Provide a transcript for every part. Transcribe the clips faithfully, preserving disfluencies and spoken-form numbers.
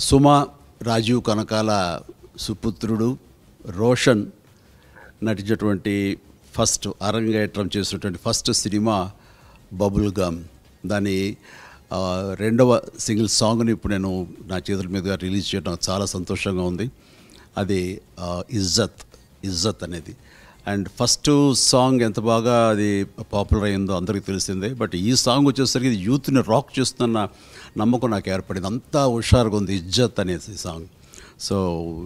సుమా రాజీవ్ కనకాల సుపుత్రుడు రోషన్ నటించినటువంటి ఫస్ట్ అరంగేట్రం చేసినటువంటి ఫస్ట్ సినిమా బబుల్ గమ్. దాని రెండవ సింగిల్ సాంగ్ని ఇప్పుడు నేను నా చేతుల మీదుగా రిలీజ్ చేయడం చాలా సంతోషంగా ఉంది. అది ఇజ్జత్ ఇజ్జత్ అనేది. అండ్ ఫస్ట్ సాంగ్ ఎంత బాగా అది పాపులర్ అయిందో అందరికీ తెలిసిందే. బట్ ఈ సాంగ్ వచ్చేసరికి ఇది యూత్ని రాక్ చేస్తున్న నమ్మకం నాకు ఏర్పడింది. అంతా హుషారుగా ఉంది ఇజ్జత్ అనేది సాంగ్. సో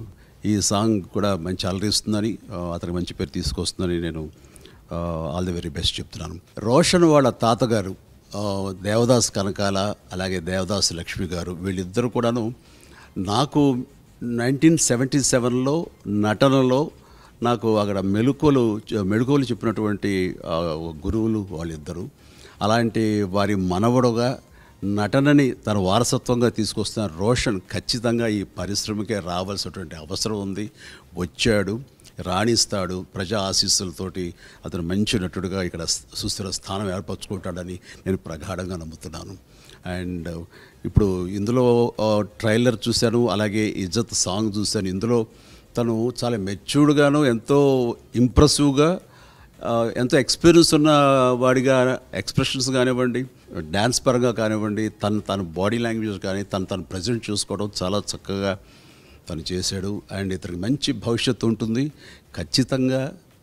ఈ సాంగ్ కూడా మంచి అలరిస్తుందని, అతనికి మంచి పేరు తీసుకొస్తుందని నేను ఆల్ ది వెరీ బెస్ట్ చెప్తున్నాను. రోషన్ వాళ్ళ తాతగారు దేవదాస్ కనకాల, అలాగే దేవదాస్ లక్ష్మి గారు, వీళ్ళిద్దరూ కూడాను నాకు నైన్టీన్ సెవెంటీ సెవెన్లో నటనలో నాకు అక్కడ మెళుకువలు మెళుకువలు చెప్పినటువంటి గురువులు వాళ్ళిద్దరూ. అలాంటి వారి మనవడుగా నటనని తన వారసత్వంగా తీసుకొస్తున్న రోషన్ ఖచ్చితంగా ఈ పరిశ్రమకే రావాల్సినటువంటి అవసరం ఉంది. వచ్చాడు, రాణిస్తాడు. ప్రజా ఆశీస్సులతోటి అతను మంచి నటుడుగా ఇక్కడ సుస్థిర స్థానం ఏర్పరచుకుంటాడని నేను ప్రగాఢంగా నమ్ముతున్నాను. అండ్ ఇప్పుడు ఇందులో ట్రైలర్ చూశాను, అలాగే ఇజ్జత్ సాంగ్ చూశాను. ఇందులో తను చాలా మెచ్యూర్డ్గాను, ఎంతో ఇంప్రెసివ్గా, ఎంతో ఎక్స్పీరియన్స్ ఉన్న వాడిగా ఎక్స్ప్రెషన్స్ కానివ్వండి, డ్యాన్స్ పరంగా కానివ్వండి, తను తన బాడీ లాంగ్వేజ్ కానీ తను తను ప్రజెంట్ చేసుకోవడం చాలా చక్కగా తను చేశాడు. అండ్ ఇతనికి మంచి భవిష్యత్తు ఉంటుంది, ఖచ్చితంగా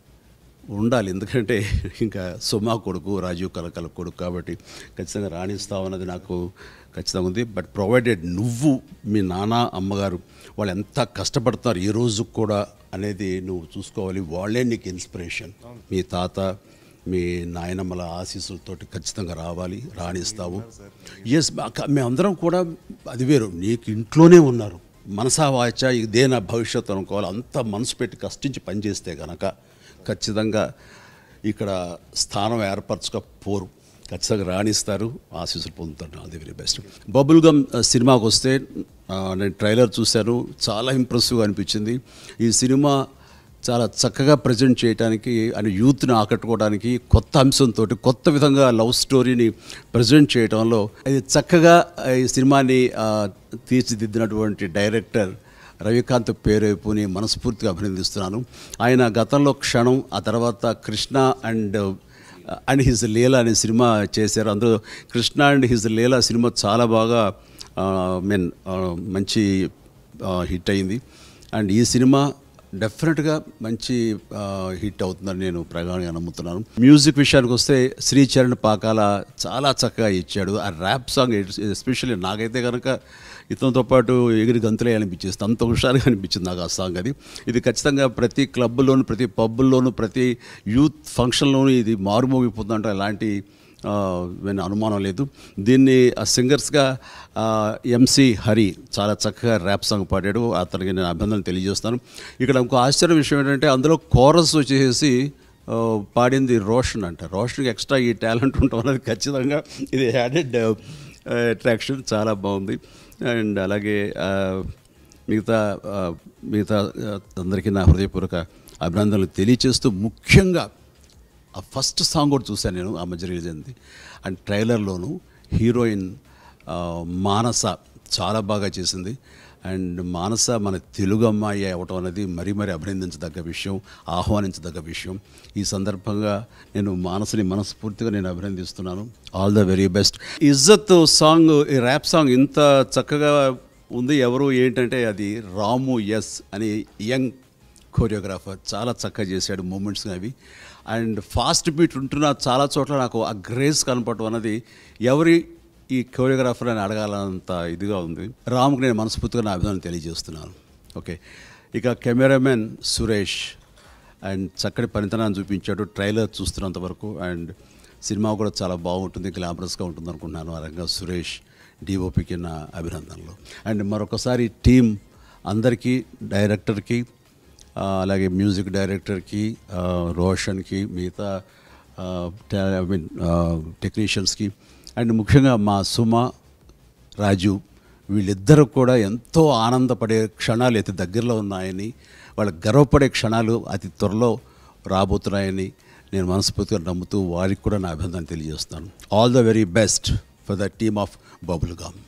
ఉండాలి. ఎందుకంటే ఇంకా సుమా కొడుకు, రాజీవ్ కనకాల కొడుకు కాబట్టి ఖచ్చితంగా రాణిస్తామన్నది నాకు ఖచ్చితంగా ఉంది. బట్ ప్రొవైడెడ్ నువ్వు, మీ నాన్న, అమ్మగారు వాళ్ళు ఎంత కష్టపడుతున్నారు ఈ రోజు కూడా అనేది నువ్వు చూసుకోవాలి. వాళ్ళే నీకు ఇన్స్పిరేషన్. మీ తాత, మీ నాయనమ్మల ఆశీస్సులతోటి ఖచ్చితంగా రావాలి, రాణిస్తావు. ఎస్, మేమందరం కూడా అది వేరు. నీకు ఇంట్లోనే ఉన్నారు, మనసా వాచ ఇదే నా భవిష్యత్తు అనుకోవాలి. అంత మనసు పెట్టి కష్టించి పనిచేస్తే కనుక ఖచ్చితంగా ఇక్కడ స్థానం ఏర్పరచకపోరు, ఖచ్చితంగా రాణిస్తారు, ఆశీస్సులు పొందుతారు. అది వెరీ బెస్ట్. బబుల్ గమ్ సినిమాకి వస్తే నేను ట్రైలర్ చూశాను, చాలా ఇంప్రెసివ్గా అనిపించింది. ఈ సినిమా చాలా చక్కగా ప్రజెంట్ చేయడానికి అని యూత్ని ఆకట్టుకోవడానికి కొత్త అంశంతో కొత్త విధంగా లవ్ స్టోరీని ప్రజెంట్ చేయడంలో ఇది చక్కగా ఈ సినిమాని తీర్చిదిద్దినటువంటి డైరెక్టర్ రవికాంత్ పేరుని మనస్ఫూర్తిగా అభినందిస్తున్నాను. ఆయన గతంలో క్షణం, ఆ తర్వాత Krishna and and his Leela అనే సినిమా చేశారు. అందులో కృష్ణ అండ్ హిజ్ లీలా సినిమా చాలా బాగా మీన్ మంచి హిట్ అయింది. అండ్ ఈ సినిమా డెఫినెట్గా మంచి హిట్ అవుతుందని నేను ప్రగాఢంగా నమ్ముతున్నాను. మ్యూజిక్ విషయానికి వస్తే శ్రీచరణ్ పాకాల చాలా చక్కగా ఇచ్చాడు. ఆ ర్యాప్ సాంగ్ ఎస్పెషల్లీ నాకైతే కనుక ఇతనితో పాటు ఎగిరి గంతులే అనిపించేస్తుంది, అంత హుషారుగా అనిపించింది నాకు ఆ సాంగ్. అది ఇది ఖచ్చితంగా ప్రతి క్లబ్లోను, ప్రతి పబ్బుల్లోనూ, ప్రతి యూత్ ఫంక్షన్లోనూ ఇది మారుమోగిపోతుందంటే ఎలాంటి అనుమానం లేదు. దీన్ని సింగర్స్గా ఎంసీ హరి చాలా చక్కగా ర్యాప్ సాంగ్ పాడాడు, అతనికి నేను అభినందనలు తెలియజేస్తాను. ఇక్కడ ఇంకో ఆశ్చర్య విషయం ఏంటంటే అందులో కోరస్ వచ్చేసి పాడింది రోషన్ అంట. రోషన్కి ఎక్స్ట్రా ఈ టాలెంట్ ఉండటం అనేది ఖచ్చితంగా ఇది యాడెడ్ అట్రాక్షన్, చాలా బాగుంది. అండ్ అలాగే మిగతా మిగతా అందరికీ నా హృదయపూర్వక అభినందనలు తెలియచేస్తూ, ముఖ్యంగా ఆ ఫస్ట్ సాంగ్ కూడా చూశాను నేను, ఆ మధ్య రిలీజ్ అయింది. అండ్ ట్రైలర్లోను హీరోయిన్ మానస చాలా బాగా చేసింది. అండ్ మానస మన తెలుగు అమ్మాయి అవ్వటం అనేది మరీ మరీ అభినందించదగ్గ విషయం, ఆహ్వానించదగ్గ విషయం. ఈ సందర్భంగా నేను మానసని మనస్ఫూర్తిగా నేను అభినందిస్తున్నాను. All the very best. Izzat song, ఈ ర్యాప్ సాంగ్ ఇంత చక్కగా ఉంది. ఎవరు ఏంటంటే అది రాము ఎస్ అని యంగ్ కోరియోగ్రాఫర్ చాలా చక్కగా చేశాడు మూమెంట్స్ అవి. అండ్ ఫాస్ట్ బీట్ ఉంటున్న చాలా చోట్ల నాకు ఆ గ్రేస్ కనపడటం అన్నది ఎవరి ఈ కోరియోగ్రాఫర్ అని అడగాలంత ఇదిగా ఉంది. రామ్కి నేను మనస్ఫూర్తిగా నా అభినందన తెలియజేస్తున్నాను. ఓకే, ఇక కెమెరామెన్ సురేష్ అండ్ చక్కటి పనితనాన్ని చూపించాడు ట్రైలర్ చూస్తున్నంత వరకు. అండ్ సినిమా కూడా చాలా బాగుంటుంది, గ్లామరస్గా ఉంటుంది అనుకుంటున్నాను. ఆ రంగా సురేష్ డిఓపికి నా అభినందనలు. అండ్ మరొకసారి టీం అందరికీ, డైరెక్టర్కి, అలాగే మ్యూజిక్ డైరెక్టర్కి, రోషన్కి, మిగతా ఐ మీన్ టెక్నీషియన్స్కి, అండ్ ముఖ్యంగా మా సుమ, రాజు వీళ్ళిద్దరూ కూడా ఎంతో ఆనందపడే క్షణాలు అతి దగ్గరలో ఉన్నాయని, వాళ్ళకి గర్వపడే క్షణాలు అతి త్వరలో రాబోతున్నాయని నేను మనస్ఫూర్తిగా నమ్ముతూ వారికి కూడా నా అభినందన తెలియజేస్తాను. All the very best for the team of bubble gum.